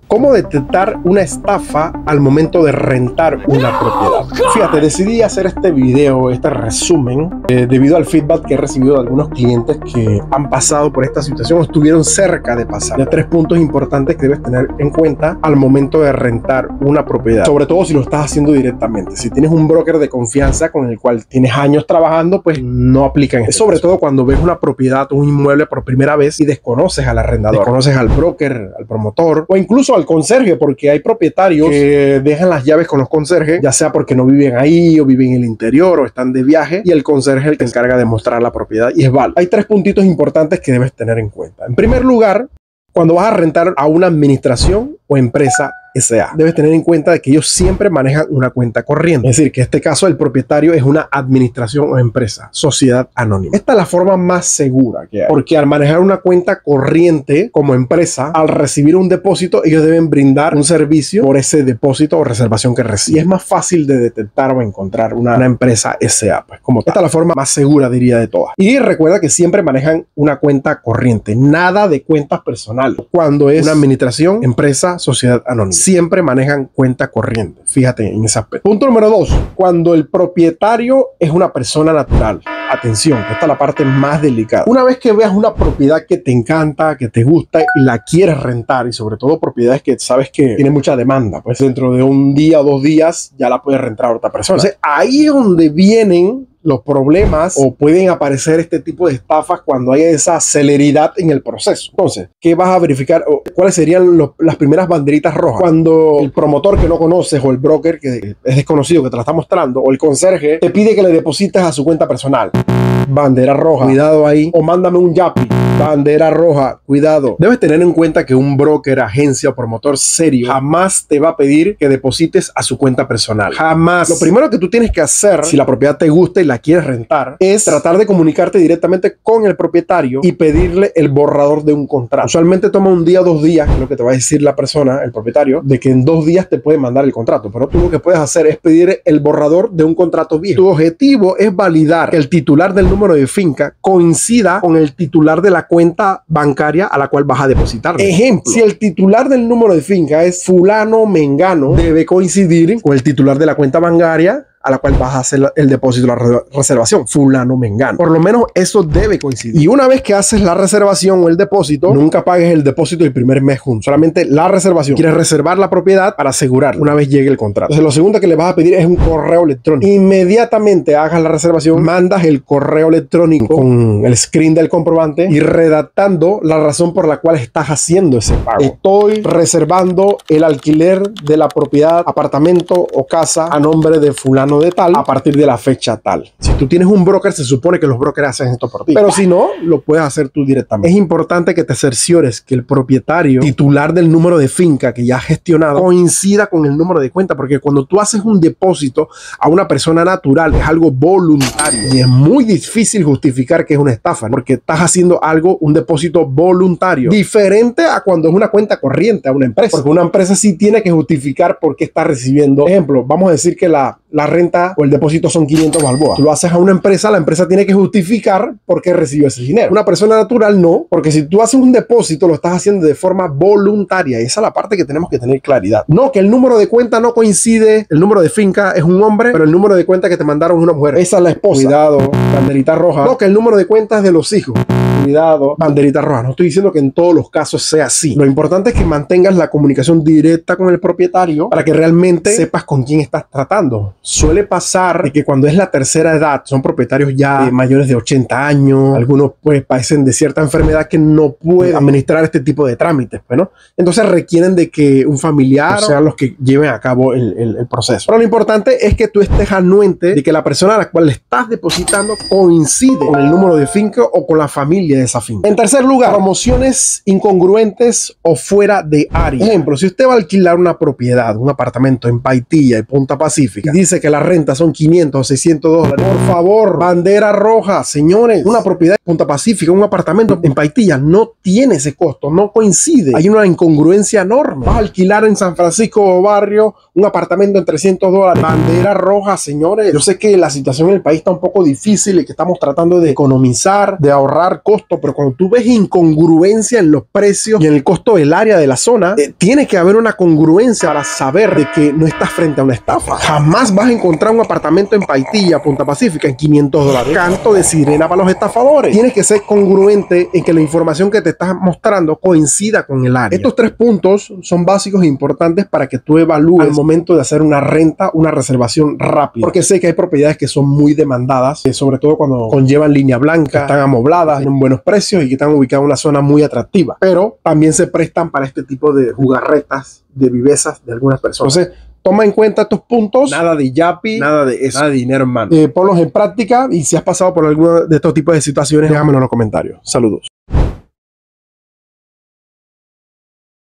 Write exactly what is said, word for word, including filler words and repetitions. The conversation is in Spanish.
¿Cómo detectar una estafa al momento de rentar una propiedad? Fíjate, decidí hacer este video, este resumen, eh, debido al feedback que he recibido de algunos clientes que han pasado por esta situación o estuvieron cerca de pasar. De tres puntos importantes que debes tener en cuenta al momento de rentar una propiedad, sobre todo si lo estás haciendo directamente. Si tienes un broker de confianza con el cual tienes años trabajando, pues no aplican. Este sobre todo cuando ves una propiedad o un inmueble por primera vez y desconoces al arrendador, desconoces al broker, al promotor o incluso al conserje, porque hay propietarios que dejan las llaves con los conserjes, ya sea porque no viven ahí o viven en el interior o están de viaje, y el conserje es el que se encarga de mostrar la propiedad y es válido. Hay tres puntitos importantes que debes tener en cuenta. En primer lugar, cuando vas a rentar a una administración o empresa S A, debes tener en cuenta de que ellos siempre manejan una cuenta corriente. Es decir, que en este caso el propietario es una administración o empresa, sociedad anónima. Esta es la forma más segura que hay, porque al manejar una cuenta corriente como empresa, al recibir un depósito, ellos deben brindar un servicio por ese depósito o reservación que reciben. Y es más fácil de detectar o encontrar una, una empresa S A, pues como tal. Esta es la forma más segura, diría, de todas. Y recuerda que siempre manejan una cuenta corriente, nada de cuentas personales. Cuando es una administración, empresa, sociedad anónima, siempre manejan cuenta corriente. Fíjate en ese aspecto. Punto número dos, cuando el propietario es una persona natural. Atención, esta es la parte más delicada. Una vez que veas una propiedad que te encanta, que te gusta y la quieres rentar, y sobre todo propiedades que sabes que tienen mucha demanda, pues dentro de un día o dos días ya la puedes rentar a otra persona. Entonces, ahí es donde vienen los problemas o pueden aparecer este tipo de estafas cuando hay esa celeridad en el proceso. Entonces, ¿qué vas a verificar? O ¿cuáles serían los, las primeras banderitas rojas? Cuando el promotor que no conoces o el broker que es desconocido que te la está mostrando o el conserje te pide que le deposites a su cuenta personal. Bandera roja, cuidado ahí. O mándame un yapi. Bandera roja, cuidado. Debes tener en cuenta que un broker, agencia o promotor serio jamás te va a pedir que deposites a su cuenta personal. Jamás. Lo primero que tú tienes que hacer, si la propiedad te gusta y la quieres rentar, es tratar de comunicarte directamente con el propietario y pedirle el borrador de un contrato. Usualmente toma un día o dos días, lo que te va a decir la persona, el propietario, de que en dos días te puede mandar el contrato. Pero tú lo que puedes hacer es pedir el borrador de un contrato viejo. Tu objetivo es validar que el titular del número de finca coincida con el titular de la cuenta bancaria a la cual vas a depositar. Ejemplo, si el titular del número de finca es fulano mengano, debe coincidir con el titular de la cuenta bancaria a la cual vas a hacer el depósito, la reservación, fulano mengano. Por lo menos eso debe coincidir. Y una vez que haces la reservación o el depósito, nunca pagues el depósito el primer mes junto, solamente la reservación. Quieres reservar la propiedad para asegurar una vez llegue el contrato. Entonces lo segundo que le vas a pedir es un correo electrónico. Inmediatamente hagas la reservación, mandas el correo electrónico con el screen del comprobante y redactando la razón por la cual estás haciendo ese pago. Estoy reservando el alquiler de la propiedad, apartamento o casa a nombre de fulano de tal a partir de la fecha tal. Si tú tienes un broker, se supone que los brokers hacen esto por ti, pero si no, lo puedes hacer tú directamente. Es importante que te cerciores que el propietario titular del número de finca que ya has gestionado coincida con el número de cuenta, porque cuando tú haces un depósito a una persona natural es algo voluntario y es muy difícil justificar que es una estafa, porque estás haciendo algo, un depósito voluntario, diferente a cuando es una cuenta corriente a una empresa, porque una empresa sí tiene que justificar por qué está recibiendo. Ejemplo, vamos a decir que la la renta o el depósito son quinientos balboas. Tú lo haces a una empresa, la empresa tiene que justificar por qué recibió ese dinero. Una persona natural no, porque si tú haces un depósito lo estás haciendo de forma voluntaria y esa es la parte que tenemos que tener claridad. No, que el número de cuenta no coincide, el número de finca es un hombre, pero el número de cuenta que te mandaron es una mujer. Esa es la esposa. Cuidado, banderita roja. No, que el número de cuenta es de los hijos. Cuidado, banderita roja. No estoy diciendo que en todos los casos sea así. Lo importante es que mantengas la comunicación directa con el propietario para que realmente sepas con quién estás tratando. Suele pasar de que cuando es la tercera edad, son propietarios ya eh, mayores de ochenta años, algunos pues padecen de cierta enfermedad que no pueden administrar este tipo de trámites, pues, ¿no? Entonces requieren de que un familiar sean los que lleven a cabo el, el, el proceso. Pero lo importante es que tú estés anuente de que la persona a la cual le estás depositando coincide con el número de finca o con la familia de esa finca. En tercer lugar, promociones incongruentes o fuera de área. Ejemplo, si usted va a alquilar una propiedad, un apartamento en Paitilla y Punta Pacífica, y dice que la renta son quinientos o seiscientos dólares, por favor, bandera roja, señores. Una propiedad en Punta Pacífica, un apartamento en Paitilla no tiene ese costo, no coincide. Hay una incongruencia enorme. Vas a alquilar en San Francisco o barrio un apartamento en trescientos dólares, bandera roja, señores. Yo sé que la situación en el país está un poco difícil y que estamos tratando de economizar, de ahorrar costos costo, pero cuando tú ves incongruencia en los precios y en el costo del área de la zona, eh, tiene que haber una congruencia para saber de que no estás frente a una estafa. Jamás vas a encontrar un apartamento en Paitilla, Punta Pacífica, en quinientos dólares. Canto de sirena para los estafadores. Tienes que ser congruente en que la información que te estás mostrando coincida con el área. Estos tres puntos son básicos e importantes para que tú evalúes al momento de hacer una renta, una reservación rápida. Porque sé que hay propiedades que son muy demandadas, eh, sobre todo cuando conllevan línea blanca, están amobladas, tienen buenos precios y que están ubicadas en una zona muy atractiva. Pero también se prestan para este tipo de jugarretas, de vivezas de algunas personas. Entonces, toma en cuenta estos puntos. Nada de yapi, nada de eso, nada de dinero en mano. Eh, ponlos en práctica y si has pasado por alguno de estos tipos de situaciones, déjamelo en los comentarios. Saludos.